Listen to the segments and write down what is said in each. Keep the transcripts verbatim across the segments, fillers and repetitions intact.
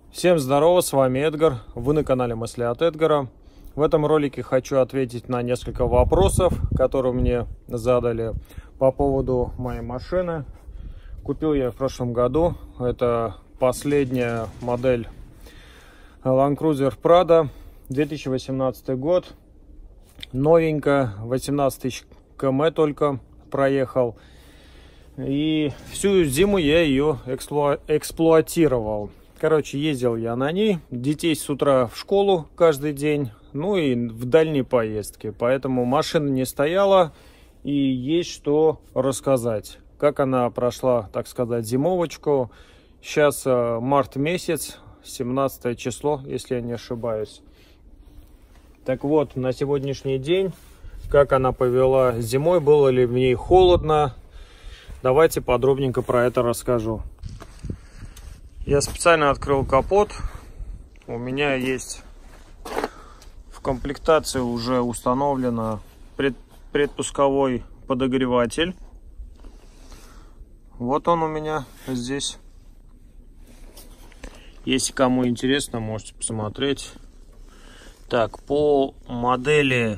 Всем здорово, с вами Эдгар, вы на канале Мысли от Эдгара. В этом ролике хочу ответить на несколько вопросов, которые мне задали по поводу моей машины. Купил я в прошлом году, это последняя модель Land Cruiser Prado, две тысячи восемнадцатый год, новенькая, восемнадцать тысяч км только проехал. И всю зиму я ее эксплуа эксплуатировал. Короче, ездил я на ней, детей с утра в школу каждый день, ну и в дальние поездки. Поэтому машина не стояла и есть что рассказать. Как она прошла, так сказать, зимовочку. Сейчас март месяц, семнадцатое число, если я не ошибаюсь. Так вот, на сегодняшний день, как она повела зимой, было ли в ней холодно. Давайте подробненько про это расскажу. Я специально открыл капот. У меня есть в комплектации уже установлено пред, предпусковой подогреватель. Вот он у меня здесь. Если кому интересно, можете посмотреть. Так, по модели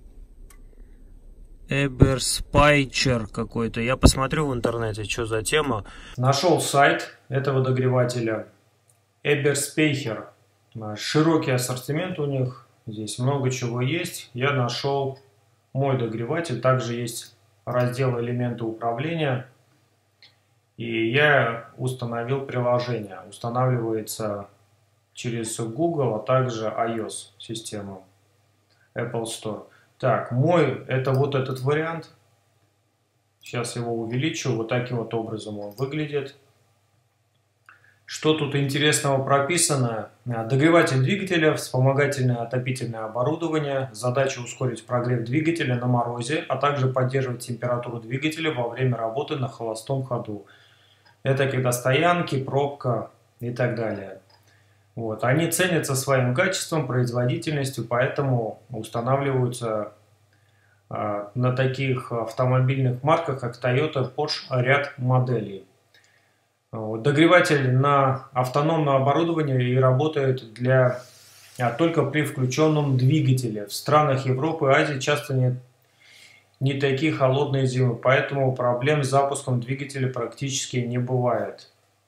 Eberspeicher какой-то. Я посмотрю в интернете, что за тема. Нашел сайт этого догревателя. Eberspeicher. Широкий ассортимент у них. Здесь много чего есть. Я нашел мой догреватель. Также есть раздел элементы управления. И я установил приложение. Устанавливается через Google, а также iOS систему Apple Store. Так, мой, это вот этот вариант. Сейчас его увеличу. Вот таким вот образом он выглядит. Что тут интересного прописано? Догреватель двигателя, вспомогательное отопительное оборудование. Задача ускорить прогрев двигателя на морозе, а также поддерживать температуру двигателя во время работы на холостом ходу. Это когда стоянки, пробка и так далее. Вот. Они ценятся своим качеством, производительностью, поэтому устанавливаются э, на таких автомобильных марках, как Toyota, Porsche, ряд моделей. Вот. Догреватель на автономное оборудование и работает для, а, только при включенном двигателе. В странах Европы и Азии часто не, не такие холодные зимы, поэтому проблем с запуском двигателя практически не бывает.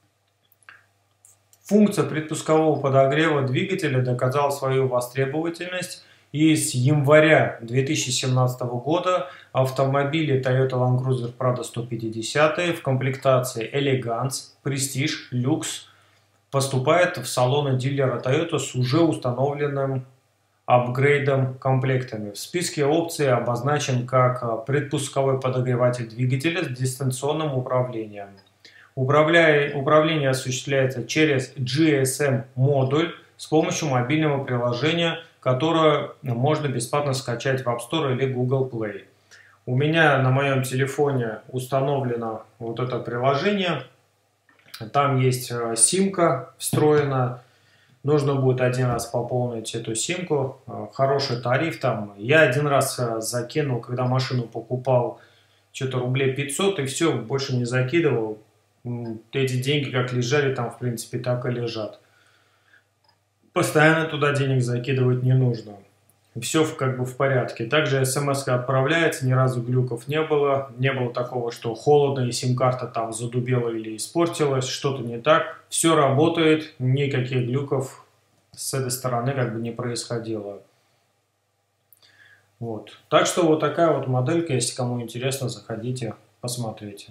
Функция предпускового подогрева двигателя доказала свою востребовательность, и с января две тысячи семнадцатого года автомобили Toyota Land Cruiser Prado сто пятьдесят в комплектации Elegance, Prestige, Lux поступают в салоны дилера Toyota с уже установленным апгрейдом комплектами. В списке опций обозначен как предпусковой подогреватель двигателя с дистанционным управлением. Управляя, управление осуществляется через джи эс эм-модуль с помощью мобильного приложения, которое можно бесплатно скачать в App Store или Google Play. У меня на моем телефоне установлено вот это приложение. Там есть симка встроена. Нужно будет один раз пополнить эту симку. Хороший тариф там. Я один раз закинул, когда машину покупал, что-то рублей пятьсот, и все, больше не закидывал. Эти деньги как лежали там, в принципе, так и лежат. Постоянно туда денег закидывать не нужно. Все как бы в порядке. Также смс-ка отправляется, ни разу глюков не было. Не было такого, что холодно и сим-карта там задубела или испортилась, что-то не так. Все работает, никаких глюков с этой стороны как бы не происходило. Вот. Так что вот такая вот моделька, если кому интересно, заходите, посмотрите.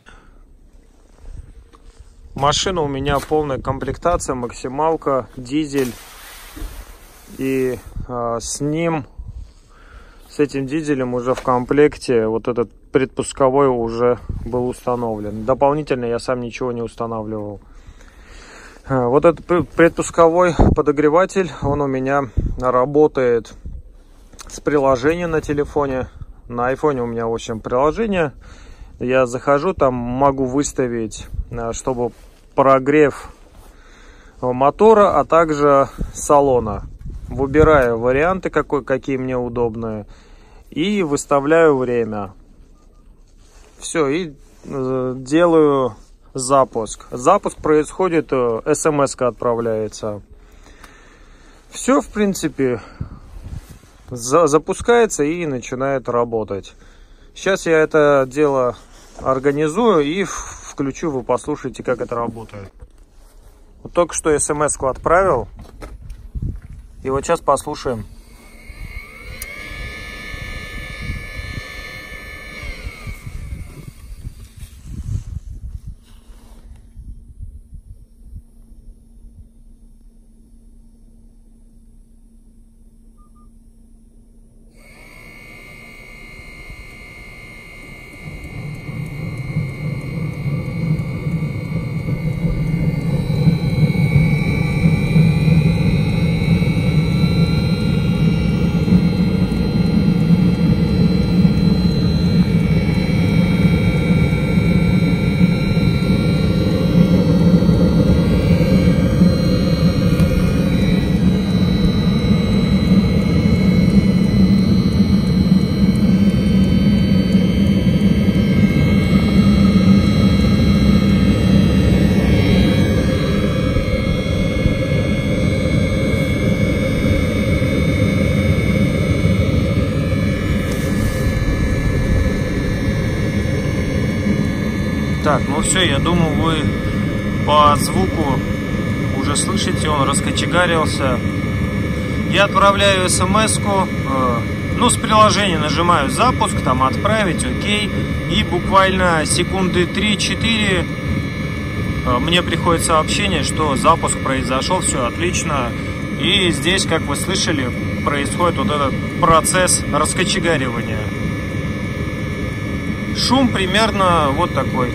Машина у меня полная комплектация, максималка, дизель. И э, с ним, с этим дизелем уже в комплекте вот этот предпусковой уже был установлен. Дополнительно я сам ничего не устанавливал. Э, вот этот предпусковой подогреватель, он у меня работает с приложением на телефоне. На айфоне у меня, в общем, приложение. Я захожу, там могу выставить, чтобы прогрев мотора, а также салона. Выбираю варианты, какой, какие мне удобные, и выставляю время. Все, и делаю запуск. Запуск происходит, смс-ка отправляется. Все, в принципе, за запускается и начинает работать. Сейчас я это дело организую и включу, вы послушайте, как это работает. Вот только что смс-ку отправил, и вот сейчас послушаем. Так, ну все, я думаю, вы по звуку уже слышите, он раскочегарился. Я отправляю смс-ку, э, ну, с приложения нажимаю запуск, там отправить, окей, и буквально секунды три-четыре э, мне приходит сообщение, что запуск произошел, все отлично. И здесь, как вы слышали, происходит вот этот процесс раскочегаривания. Шум примерно вот такой.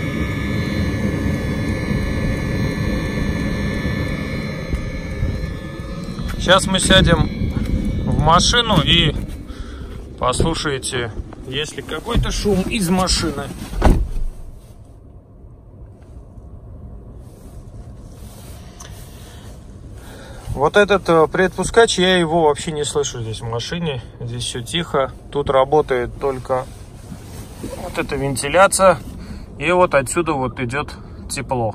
Сейчас мы сядем в машину и послушайте, есть ли какой-то шум из машины. Вот этот предпускач, я его вообще не слышу здесь в машине. Здесь все тихо. Тут работает только вот эта вентиляция. И вот отсюда вот идет тепло.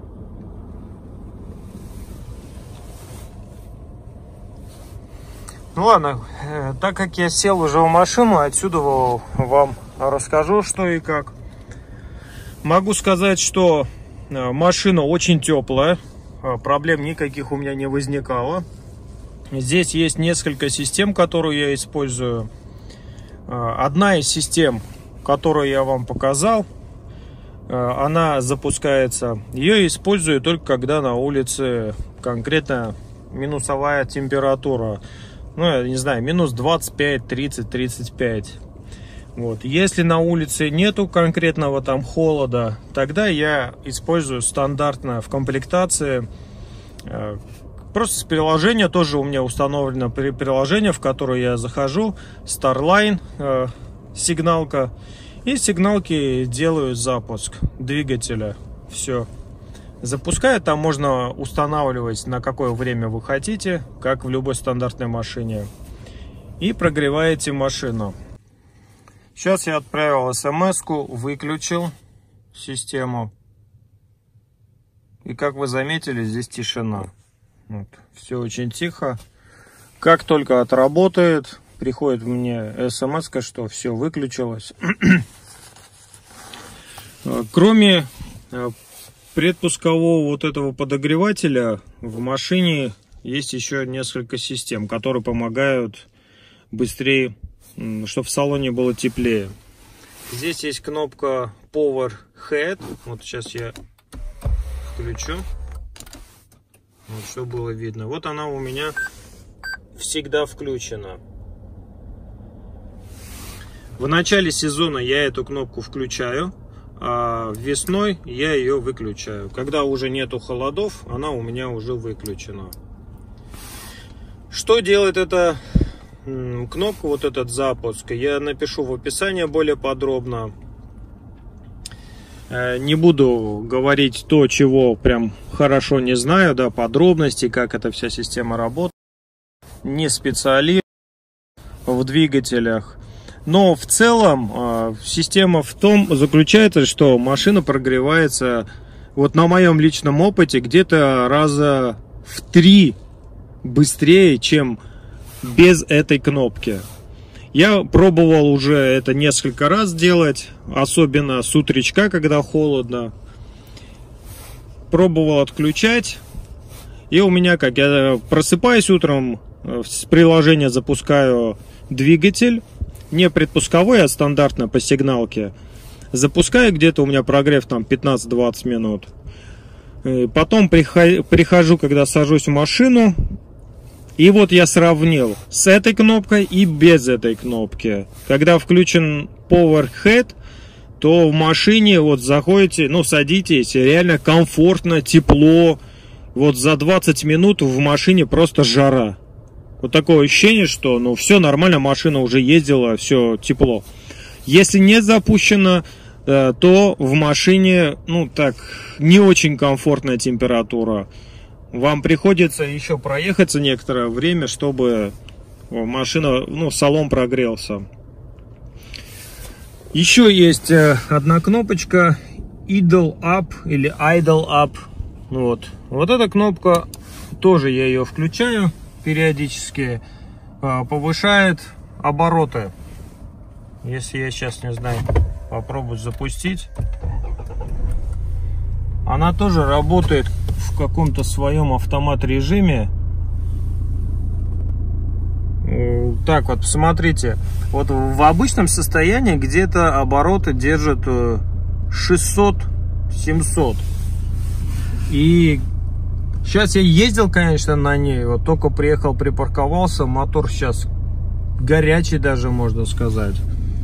Ну ладно, так как я сел уже в машину, отсюда вам расскажу, что и как. Могу сказать, что машина очень теплая, проблем никаких у меня не возникало. Здесь есть несколько систем, которые я использую. Одна из систем, которую я вам показал, она запускается. Ее использую только когда на улице конкретно минусовая температура. Ну, я не знаю, минус двадцать пять, тридцать, тридцать пять. Вот. Если на улице нету конкретного там холода, тогда я использую стандартно в комплектации. Просто с приложения, тоже у меня установлено приложение, в которое я захожу. Starline, э, сигналка. И сигналки делают запуск двигателя. Все. Запускаю, там можно устанавливать, на какое время вы хотите, как в любой стандартной машине. И прогреваете машину. Сейчас я отправил смс-ку, выключил систему. И как вы заметили, здесь тишина. Вот. Все очень тихо. Как только отработает, приходит мне смс-ка, что все выключилось. Кроме предпускового вот этого подогревателя, в машине есть еще несколько систем, которые помогают быстрее, чтобы в салоне было теплее. Здесь есть кнопка Power Head. Вот сейчас я включу, вот, чтобы было видно. Вот она у меня всегда включена. В начале сезона я эту кнопку включаю, а весной я ее выключаю. Когда уже нету холодов, она у меня уже выключена. Что делает эта кнопка, вот этот запуск, я напишу в описании более подробно. Не буду говорить то, чего прям хорошо не знаю, да, подробности, как эта вся система работает. Не специалист в двигателях. Но в целом система в том заключается, что машина прогревается, вот на моем личном опыте, где-то раза в три быстрее, чем без этой кнопки. Я пробовал уже это несколько раз делать, особенно с утречка, когда холодно. Пробовал отключать, и у меня, как я просыпаюсь утром, с приложения запускаю двигатель, не предпусковой, а стандартно по сигналке. Запускаю, где-то у меня прогрев там пятнадцать-двадцать минут. Потом прихожу, когда сажусь в машину. И вот я сравнил с этой кнопкой и без этой кнопки. Когда включен Power Head, то в машине вот заходите, ну садитесь, реально комфортно, тепло. Вот за двадцать минут в машине просто жара. Вот такое ощущение, что ну все нормально, машина уже ездила, все тепло. Если не запущено, то в машине, ну так, не очень комфортная температура. Вам приходится еще проехаться некоторое время, чтобы машина, ну, салон прогрелся. Еще есть одна кнопочка Idle Up или Idle Up. Вот. Вот эта кнопка, тоже я ее включаю периодически, повышает обороты. Если я сейчас, не знаю, попробую запустить, она тоже работает в каком-то своем автомат режиме. Так вот, посмотрите, вот в обычном состоянии где-то обороты держат шестьсот-семьсот. И сейчас я ездил, конечно, на ней, вот только приехал, припарковался, мотор сейчас горячий даже, можно сказать.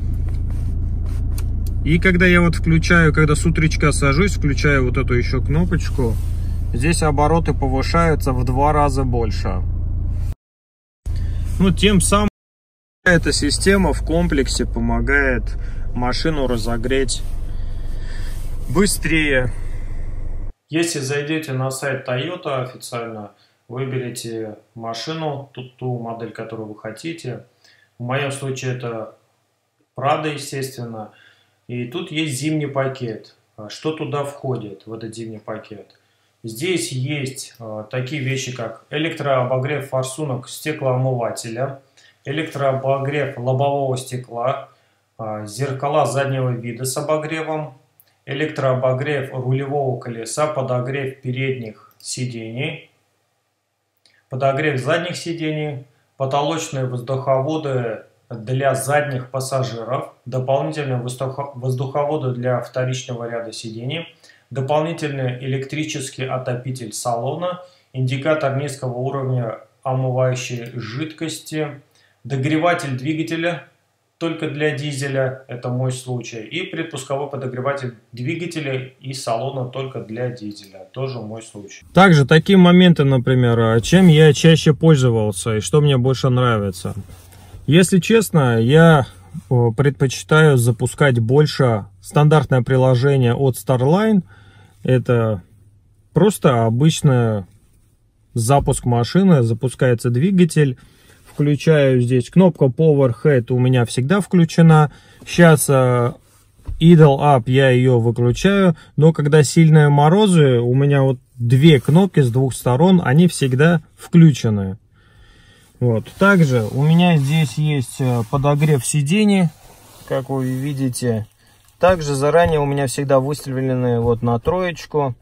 И когда я вот включаю, когда с утречка сажусь, включаю вот эту еще кнопочку, здесь обороты повышаются в два раза больше. Ну, тем самым эта система в комплексе помогает машину разогреть быстрее. Если зайдете на сайт Toyota официально, выберите машину, ту, ту модель, которую вы хотите. В моем случае это Prado, естественно. И тут есть зимний пакет. Что туда входит, в этот зимний пакет? Здесь есть э, такие вещи, как электрообогрев форсунок стеклоомывателя, электрообогрев лобового стекла, э, зеркала заднего вида с обогревом, электрообогрев рулевого колеса, подогрев передних сидений, подогрев задних сидений, потолочные воздуховоды для задних пассажиров, дополнительные воздуховоды для вторичного ряда сидений, дополнительный электрический отопитель салона, индикатор низкого уровня омывающей жидкости, догреватель двигателя только для дизеля, это мой случай, и предпусковой подогреватель двигателя и салона только для дизеля, тоже мой случай. Также такие моменты, например, чем я чаще пользовался и что мне больше нравится. Если честно, я предпочитаю запускать больше стандартное приложение от Starline. Это просто обычный запуск машины, запускается двигатель. Включаю здесь кнопка Power Head, у меня всегда включена. Сейчас Idle Up я ее выключаю, но когда сильные морозы, у меня вот две кнопки с двух сторон, они всегда включены. Вот. Также у меня здесь есть подогрев сидений, как вы видите. Также заранее у меня всегда выставлены вот на троечку.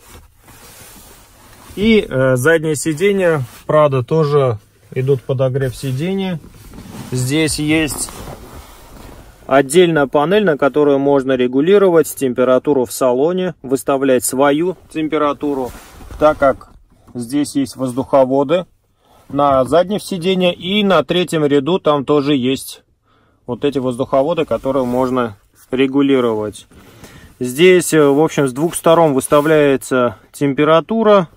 И э, заднее сиденье, правда, тоже идут подогрев сидений. Здесь есть отдельная панель, на которую можно регулировать температуру в салоне, выставлять свою температуру, так как здесь есть воздуховоды на заднем сиденье, и на третьем ряду там тоже есть вот эти воздуховоды, которые можно регулировать. Здесь, в общем, с двух сторон выставляется температура,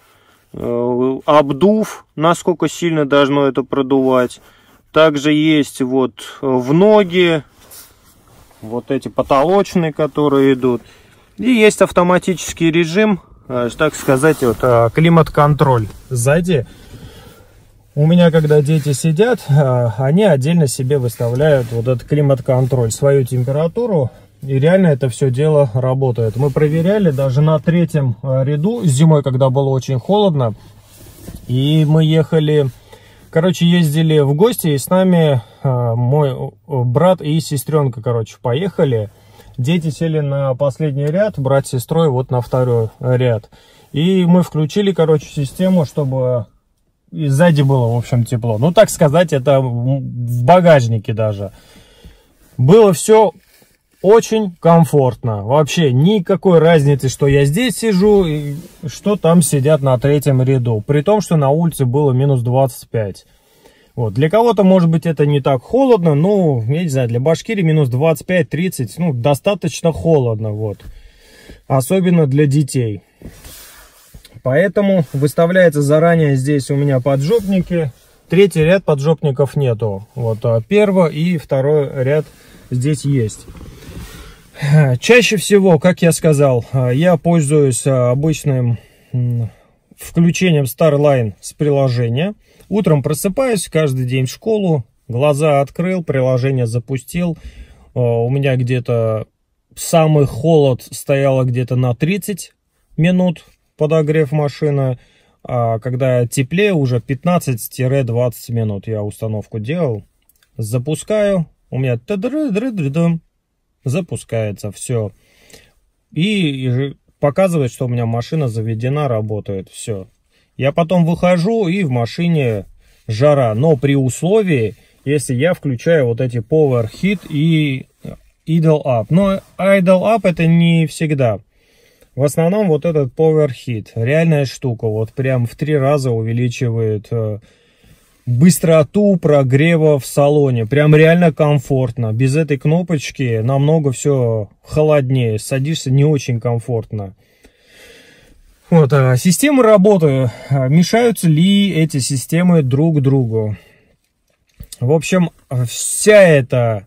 обдув, насколько сильно должно это продувать. Также есть вот в ноги вот эти потолочные, которые идут. И есть автоматический режим, так сказать, вот климат-контроль сзади. У меня, когда дети сидят, они отдельно себе выставляют вот этот климат-контроль, свою температуру. И реально это все дело работает. Мы проверяли даже на третьем ряду зимой, когда было очень холодно. И мы ехали, короче, ездили в гости, и с нами э, мой брат и сестренка, короче, поехали. Дети сели на последний ряд, брат с сестрой вот на второй ряд. И мы включили, короче, систему, чтобы и сзади было, в общем, тепло. Ну, так сказать, это в багажнике даже. Было все очень комфортно. Вообще никакой разницы, что я здесь сижу и что там сидят на третьем ряду. При том, что на улице было минус двадцать пять. Вот. Для кого-то, может быть, это не так холодно, но, я не знаю, для Башкирии минус двадцать пять — тридцать, ну, достаточно холодно, вот. Особенно для детей. Поэтому выставляется заранее здесь у меня поджопники. Третий ряд поджопников нету. Вот первый и второй ряд здесь есть. Чаще всего, как я сказал, я пользуюсь обычным включением Starline с приложения. Утром просыпаюсь, каждый день в школу, глаза открыл, приложение запустил. У меня где-то самый холод стояло где-то на тридцать минут. Подогрев машины, а когда теплее уже пятнадцать-двадцать минут я установку делал. Запускаю, у меня запускается все. И показывает, что у меня машина заведена, работает, все. Я потом выхожу, и в машине жара, но при условии, если я включаю вот эти Power Heat и Idle Up. Но Idle Up это не всегда. В основном вот этот Power Heat, реальная штука, вот прям в три раза увеличивает э, быстроту прогрева в салоне. Прям реально комфортно. Без этой кнопочки намного все холоднее, садишься не очень комфортно. Вот, а системы работы, мешаются ли эти системы друг другу? В общем, вся эта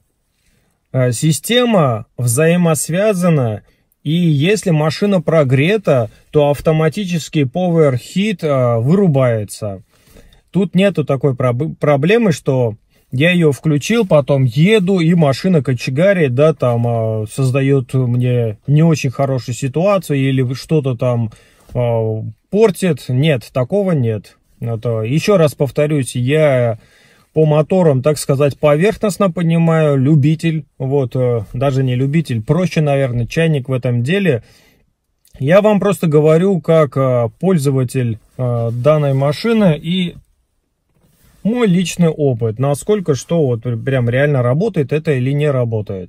система взаимосвязана. И если машина прогрета, то автоматически Power Heat а, вырубается. Тут нету такой проб проблемы, что я ее включил, потом еду, и машина кочегарит, да, там а, создает мне не очень хорошую ситуацию, или что-то там а, портит. Нет, такого нет. Это, еще раз повторюсь, я по моторам, так сказать, поверхностно понимаю, любитель, вот, даже не любитель, проще, наверное, чайник в этом деле. Я вам просто говорю, как пользователь данной машины и мой личный опыт, насколько что вот прям реально работает это или не работает.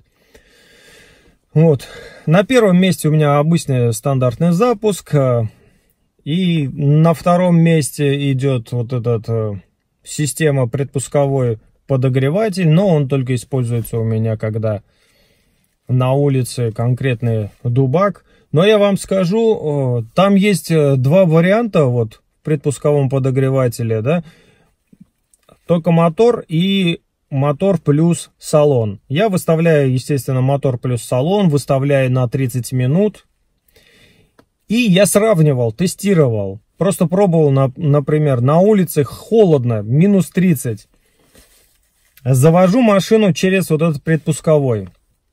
Вот, на первом месте у меня обычный стандартный запуск, и на втором месте идет вот этот... система предпусковой подогреватель, но он только используется у меня, когда на улице конкретный дубак. Но я вам скажу, там есть два варианта вот в предпусковом подогревателе, да, только мотор и мотор плюс салон. Я выставляю, естественно, мотор плюс салон, выставляю на тридцать минут. И я сравнивал, тестировал. Просто пробовал, на, например, на улице холодно, минус тридцать. Завожу машину через вот этот предпусковой.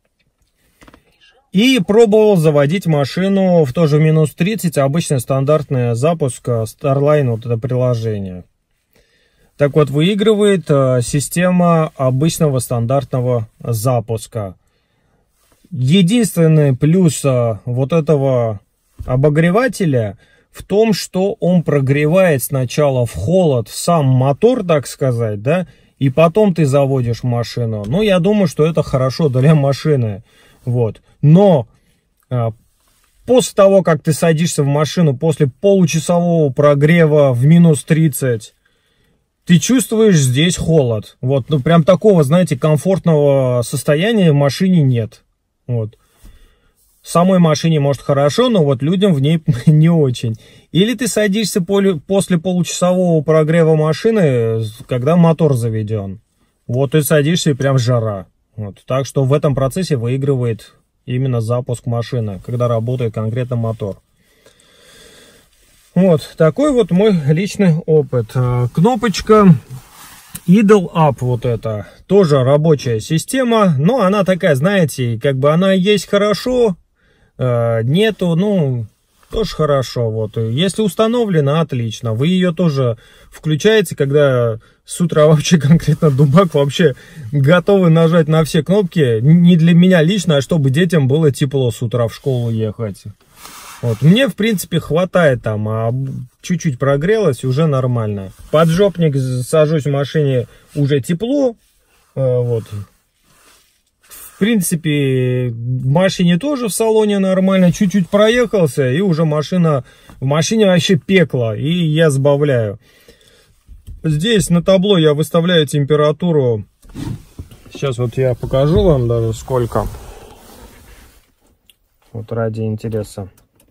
И пробовал заводить машину в тоже минус тридцать, обычный стандартный запуск Starline, вот это приложение. Так вот, выигрывает система обычного стандартного запуска. Единственный плюс вот этого обогревателя в том, что он прогревает сначала в холод сам мотор, так сказать, да, и потом ты заводишь машину. Ну, я думаю, что это хорошо для машины, вот. Но а, после того, как ты садишься в машину, после получасового прогрева в минус тридцать, ты чувствуешь здесь холод. Вот, ну, прям такого, знаете, комфортного состояния в машине нет, вот. В самой машине может хорошо, но вот людям в ней не очень. Или ты садишься после получасового прогрева машины, когда мотор заведен. Вот ты садишься и прям жара. Вот. Так что в этом процессе выигрывает именно запуск машины, когда работает конкретно мотор. Вот такой вот мой личный опыт. Кнопочка Idle Up, вот это тоже рабочая система, но она такая, знаете, как бы она есть хорошо, нету, ну, тоже хорошо. Вот. Если установлено, отлично. Вы ее тоже включаете, когда с утра вообще конкретно Дубак вообще готовы нажать на все кнопки. Не для меня лично, а чтобы детям было тепло с утра в школу ехать. Вот. Мне, в принципе, хватает там, а чуть-чуть прогрелось, уже нормально. Поджопник, сажусь в машине, уже тепло. Вот. В принципе, в машине тоже в салоне нормально. Чуть-чуть проехался, и уже машина... В машине вообще пекло, и я сбавляю. Здесь на табло я выставляю температуру. Сейчас вот я покажу вам даже сколько. Вот ради интереса.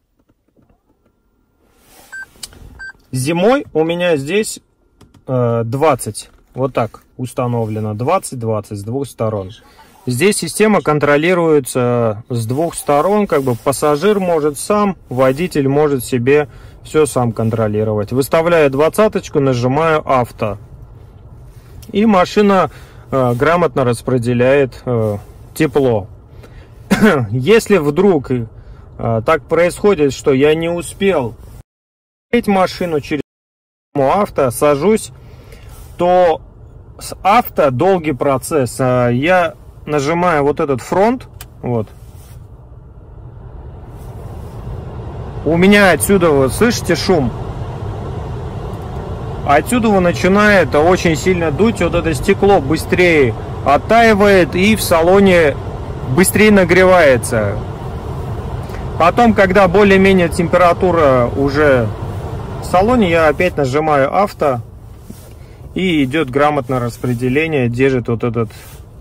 Зимой у меня здесь э, двадцать. Вот так установлено. двадцать-двадцать с двух сторон. Здесь система контролируется с двух сторон. Как бы пассажир может сам, водитель может себе все сам контролировать. Выставляю двадцаточку, нажимаю авто. И машина э, грамотно распределяет э, тепло. Если вдруг э, так происходит, что я не успел машину через авто, сажусь, то с авто долгий процесс. Я нажимаю вот этот фронт, вот. У меня отсюда, вот, слышите шум? Отсюда начинает очень сильно дуть, вот это стекло быстрее оттаивает и в салоне быстрее нагревается. Потом, когда более-менее температура уже в салоне, я опять нажимаю авто, и идет грамотное распределение, держит вот этот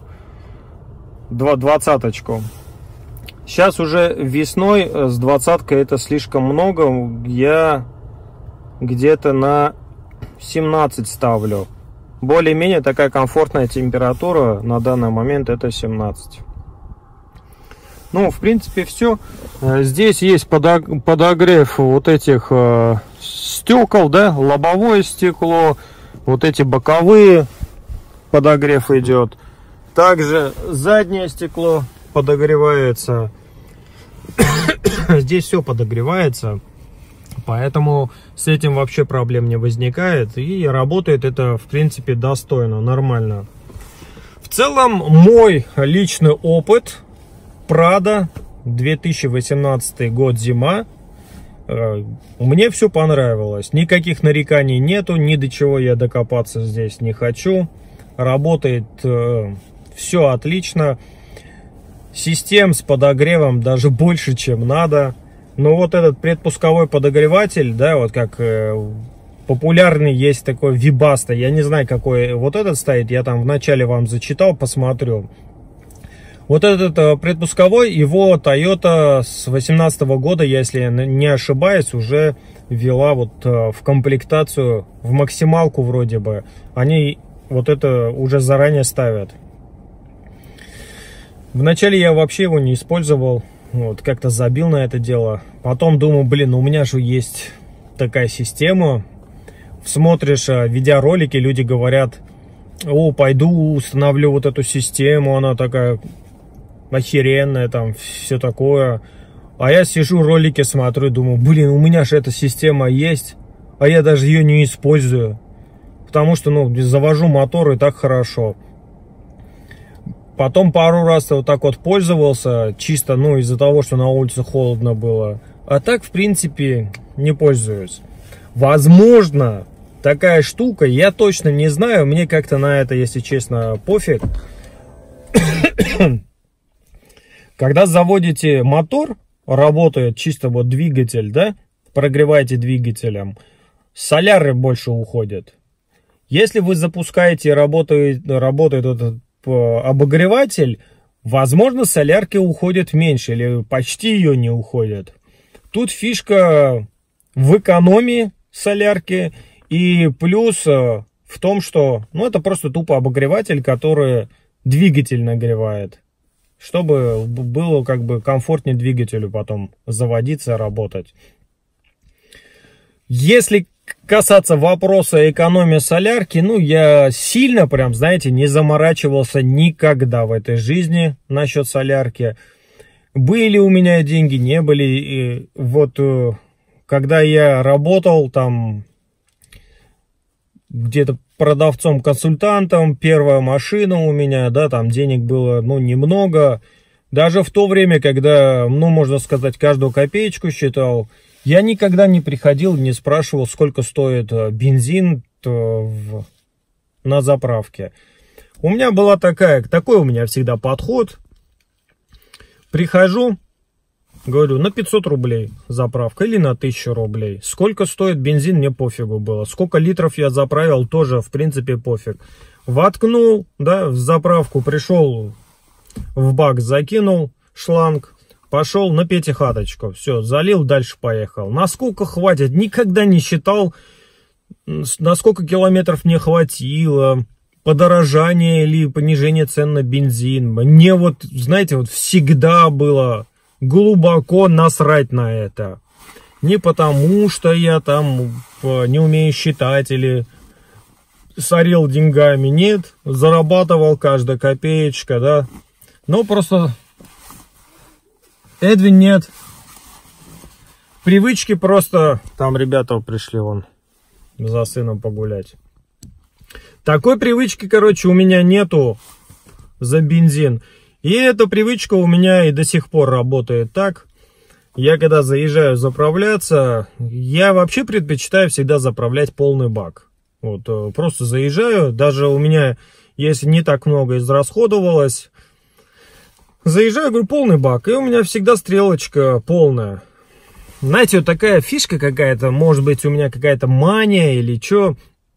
двадцаточку. Сейчас уже весной с двадцаткой это слишком много, я где-то на семнадцать ставлю. Более-менее такая комфортная температура на данный момент это семнадцать. Ну, в принципе, все. Здесь есть подогрев вот этих э, стекол, да, лобовое стекло, вот эти боковые подогрев идет. Также заднее стекло подогревается. Здесь все подогревается, поэтому с этим вообще проблем не возникает. И работает это, в принципе, достойно, нормально. В целом, мой личный опыт... Прада, две тысячи восемнадцатый год, зима. Мне все понравилось. Никаких нареканий нету, ни до чего я докопаться здесь не хочу. Работает э, все отлично. Систем с подогревом даже больше, чем надо. Но вот этот предпусковой подогреватель, да, вот как э, популярный есть такой Webasto. Я не знаю, какой вот этот стоит. Я там вначале вам зачитал, посмотрю. Вот этот предпусковой, его Toyota с две тысячи восемнадцатого года, если не ошибаюсь, уже ввела вот в комплектацию, в максималку вроде бы. Они вот это уже заранее ставят. Вначале я вообще его не использовал, вот, как-то забил на это дело. Потом думаю, блин, у меня же есть такая система. Смотришь видеоролики, люди говорят, о, пойду установлю вот эту систему, она такая... охеренная, там, все такое. А я сижу, ролики смотрю, думаю, блин, у меня же эта система есть, а я даже ее не использую. Потому что, ну, завожу мотор и так хорошо. Потом пару раз вот так вот пользовался, чисто, ну, из-за того, что на улице холодно было. А так, в принципе, не пользуюсь. Возможно, такая штука, я точно не знаю, мне как-то на это, если честно, пофиг. Когда заводите мотор, работает чисто вот двигатель, да, прогреваете двигателем, соляры больше уходят. Если вы запускаете, работает, работает этот обогреватель, возможно, солярки уходят меньше или почти ее не уходят. Тут фишка в экономии солярки и плюс в том, что, ну, это просто тупо обогреватель, который двигатель нагревает. Чтобы было как бы комфортнее двигателю потом заводиться, работать. Если касаться вопроса экономии солярки, ну, я сильно прям, знаете, не заморачивался никогда в этой жизни насчет солярки. Были у меня деньги, не были. И вот когда я работал там где-то продавцом-консультантом, первая машина у меня, да, там денег было, ну, немного. Даже в то время, когда, ну, можно сказать, каждую копеечку считал, я никогда не приходил, не спрашивал, сколько стоит бензин в, на заправке. У меня была такая, такой у меня всегда подход. Прихожу, говорю, на пятьсот рублей заправка или на тысячу рублей. Сколько стоит бензин, мне пофигу было. Сколько литров я заправил, тоже, в принципе, пофиг. Воткнул, да, в заправку, пришел в бак, закинул шланг, пошел на пятихаточку. Все, залил, дальше поехал. Насколько хватит, никогда не считал, на сколько километров мне хватило, подорожание или понижение цен на бензин. Мне вот, знаете, вот всегда было глубоко насрать на это. Не потому, что я там не умею считать или сорил деньгами. Нет, зарабатывал каждая копеечка, да. Но просто... Эдвин, нет. Привычки просто... Там ребята пришли вон за сыном погулять. Такой привычки, короче, у меня нету за бензин. И эта привычка у меня и до сих пор работает так. Я когда заезжаю заправляться, я вообще предпочитаю всегда заправлять полный бак. Вот, просто заезжаю, даже у меня, если не так много израсходовалось, заезжаю, говорю, полный бак, и у меня всегда стрелочка полная. Знаете, вот такая фишка какая-то, может быть, у меня какая-то мания или что.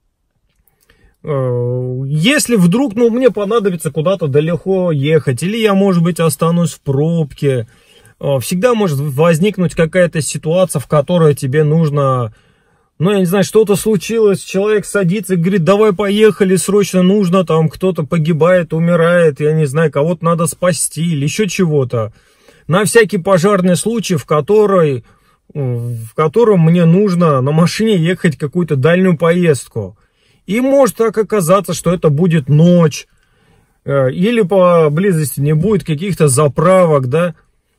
Если вдруг, ну, мне понадобится куда-то далеко ехать, или я, может быть, останусь в пробке, всегда может возникнуть какая-то ситуация, в которой тебе нужно, ну, я не знаю, что-то случилось, человек садится и говорит, давай поехали, срочно нужно, там кто-то погибает, умирает, я не знаю, кого-то надо спасти или еще чего-то. На всякий пожарный случай, в который, в котором мне нужно на машине ехать какую-то дальнюю поездку. И может так оказаться, что это будет ночь, или поблизости не будет каких-то заправок, да.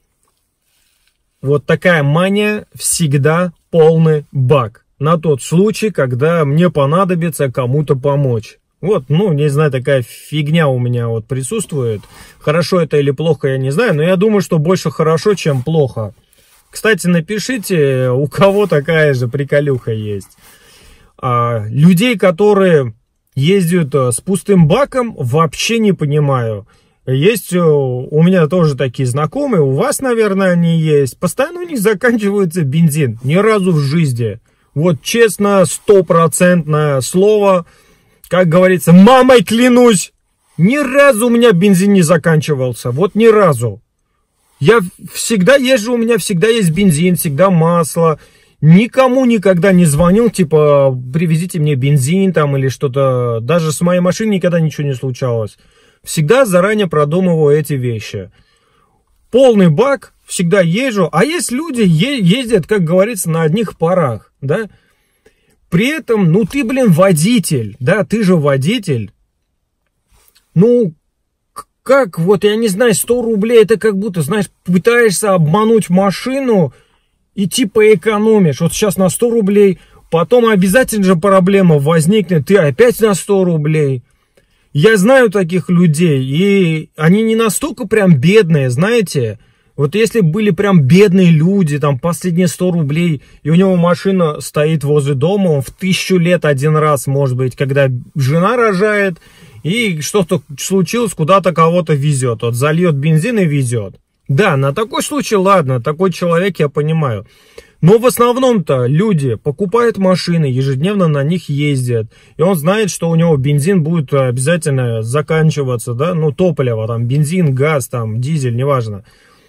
Вот такая мания, всегда полный бак. На тот случай, когда мне понадобится кому-то помочь. Вот, ну, не знаю, такая фигня у меня вот присутствует. Хорошо это или плохо, я не знаю, но я думаю, что больше хорошо, чем плохо. Кстати, напишите, у кого такая же приколюха есть. Людей, которые ездят с пустым баком, вообще не понимаю. Есть у меня тоже такие знакомые, у вас, наверное, они есть. Постоянно у них заканчивается бензин. Ни разу в жизни. Вот честно, стопроцентное слово, как говорится, мамой клянусь, ни разу у меня бензин не заканчивался. Вот ни разу. Я всегда езжу, у меня всегда есть бензин, всегда масло. Никому никогда не звонил, типа, привезите мне бензин там или что-то. Даже с моей машиной никогда ничего не случалось. Всегда заранее продумываю эти вещи. Полный бак, всегда езжу. А есть люди, е ездят, как говорится, на одних парах, да. При этом, ну ты, блин, водитель, да, ты же водитель. Ну, как, вот, я не знаю, сто рублей, это как будто, знаешь, пытаешься обмануть машину и типа экономишь. Вот сейчас на сто рублей, потом обязательно же проблема возникнет, ты опять на сто рублей. Я знаю таких людей, и они не настолько прям бедные, знаете. Вот если были прям бедные люди, там последние сто рублей, и у него машина стоит возле дома, он в тысячу лет один раз, может быть, когда жена рожает, и что-то случилось, куда-то кого-то везет. Вот зальет бензин и везет. Да, на такой случай, ладно, такой человек я понимаю. Но в основном-то люди покупают машины, ежедневно на них ездят. И он знает, что у него бензин будет обязательно заканчиваться, да, ну топливо, там бензин, газ, там дизель, неважно.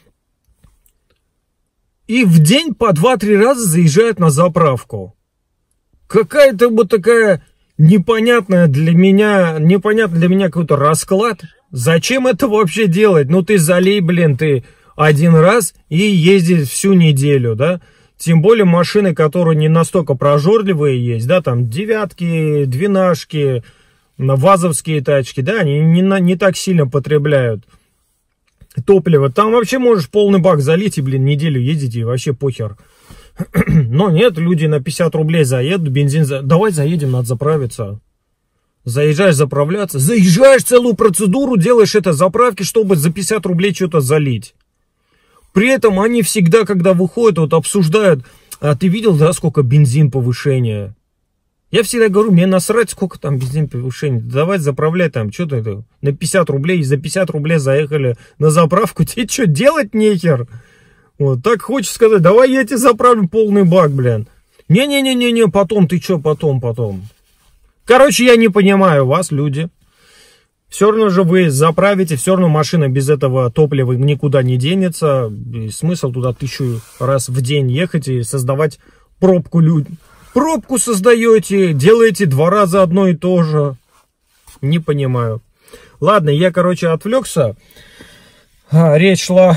И в день по два-три раза заезжает на заправку. Какая-то вот такая непонятная для меня, непонятный для меня какой-то расклад. Зачем это вообще делать? Ну ты залей, блин, ты один раз и ездишь всю неделю, да? Тем более машины, которые не настолько прожорливые есть, да, там девятки, двенашки, вазовские тачки, да, они не, не так сильно потребляют топливо. Там вообще можешь полный бак залить и, блин, неделю ездить и вообще похер. Но нет, люди на пятьдесят рублей заедут, бензин... За... Давай заедем, надо заправиться. Заезжаешь заправляться, заезжаешь, целую процедуру делаешь это заправки, чтобы за пятьдесят рублей что-то залить. При этом они всегда, когда выходят, вот обсуждают, а ты видел, да, сколько бензин повышения? Я всегда говорю, мне насрать, сколько там бензин повышения. Давай заправлять там, что-то это, на пятьдесят рублей, и за пятьдесят рублей заехали на заправку, тебе что, делать нехер? Вот, так хочешь сказать, давай я тебе заправлю полный бак, блин. Не-не-не-не-не, потом, ты что, потом, потом. Короче, я не понимаю вас, люди. Все равно же вы заправите, все равно машина без этого топлива никуда не денется. И смысл туда тысячу раз в день ехать и создавать пробку людям. Пробку создаете, делаете два раза одно и то же. Не понимаю. Ладно, я, короче, отвлекся. А, речь шла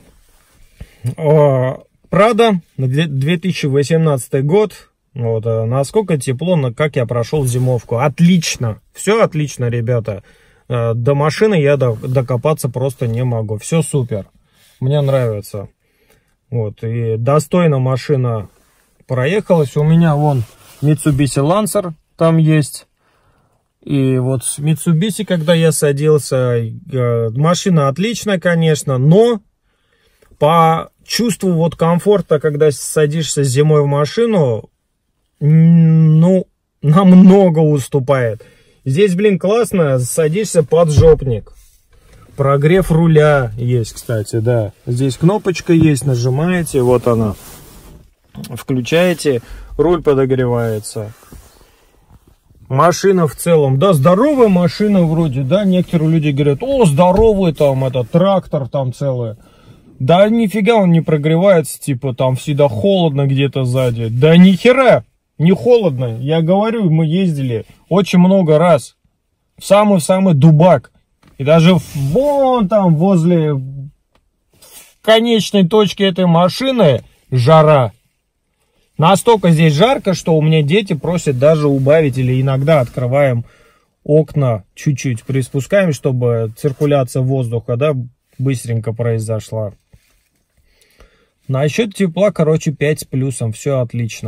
о Прада, две тысячи восемнадцатый год. Вот, насколько тепло, как я прошел зимовку. Отлично. Все отлично, ребята. До машины я докопаться просто не могу. Все супер. Мне нравится. Вот, и достойно машина проехалась. У меня вон Mitsubishi Lancer там есть. И вот с Mitsubishi, когда я садился, машина отличная, конечно, но по чувству вот комфорта, когда садишься зимой в машину, ну, намного уступает. Здесь, блин, классно, садишься под жопник. Прогрев руля есть, кстати, да. Здесь кнопочка есть, нажимаете, вот она. Включаете, руль подогревается. Машина в целом, да, здоровая машина вроде, да. Некоторые люди говорят, о, здоровый там, это трактор там целый. Да нифига он не прогревается, типа там всегда холодно где-то сзади. Да нихера не холодно, я говорю, мы ездили очень много раз. В самый-самый дубак. И даже вон там возле конечной точки этой машины жара. Настолько здесь жарко, что у меня дети просят даже убавить, или иногда открываем окна чуть-чуть, приспускаем, чтобы циркуляция воздуха, да, быстренько произошла. Насчет тепла, короче, пять с плюсом, все отлично.